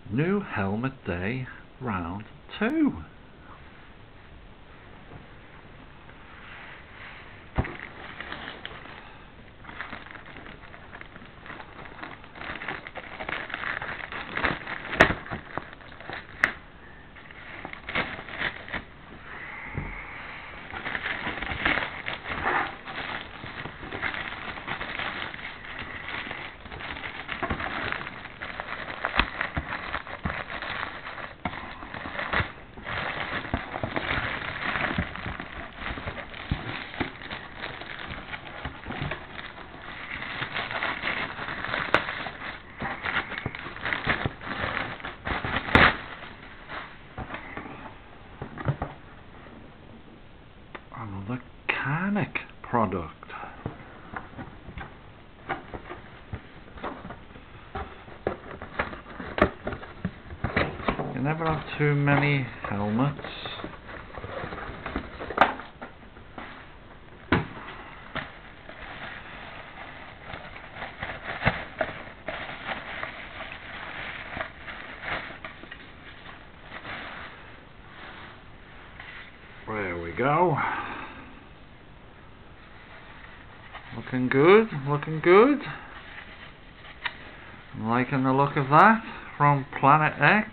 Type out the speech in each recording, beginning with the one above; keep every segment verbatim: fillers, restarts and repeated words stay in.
New helmet day, round two. Another Carnac product. You never have too many helmets. There we go. Looking good, looking good. I'm liking the look of that from Planet X.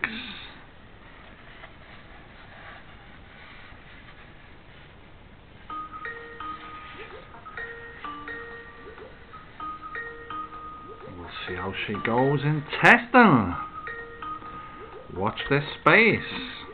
We'll see how she goes in testing. Watch this space.